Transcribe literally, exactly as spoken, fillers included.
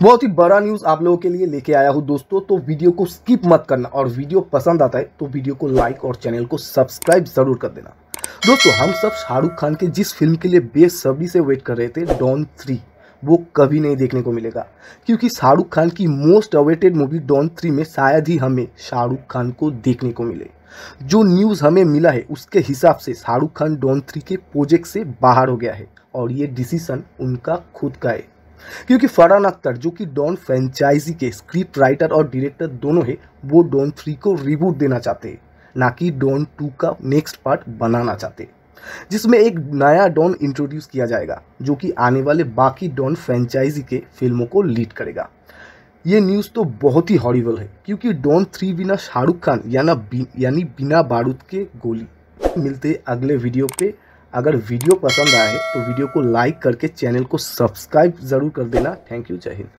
बहुत ही बड़ा न्यूज़ आप लोगों के लिए लेके आया हूँ दोस्तों, तो वीडियो को स्किप मत करना और वीडियो पसंद आता है तो वीडियो को लाइक और चैनल को सब्सक्राइब जरूर कर देना। दोस्तों, हम सब शाहरुख खान के जिस फिल्म के लिए बेसब्री से वेट कर रहे थे, डॉन थ्री, वो कभी नहीं देखने को मिलेगा, क्योंकि शाहरुख खान की most awaited movie Don three में शायद ही हमें शाहरुख खान को देखने को मिले। जो न्यूज़ हमें मिला है उसके हिसाब से शाहरुख खान डॉन थ्री के प्रोजेक्ट से बाहर हो गया है और ये डिसीजन उनका खुद का है, क्योंकि फरहान अख्तर जो कि डॉन फ्रेंचाइजी के स्क्रिप्ट राइटर और डायरेक्टर दोनों है, वो डॉन थ्री को रिबूट देना चाहते हैं, ना कि डॉन टू का नेक्स्ट पार्ट बनाना चाहते, जिसमें एक नया डॉन इंट्रोड्यूस किया जाएगा जो कि आने वाले बाकी डॉन फ्रेंचाइजी के फिल्मों को लीड करेगा। ये न्यूज़ तो बहुत ही हॉरिबल है, क्योंकि डॉन थ्री बिना शाहरुख खान याना बी, यानी बिना बारूद के गोली। मिलते अगले वीडियो पे। अगर वीडियो पसंद आया है तो वीडियो को लाइक करके चैनल को सब्सक्राइब ज़रूर कर देना। थैंक यू, जय हिंद।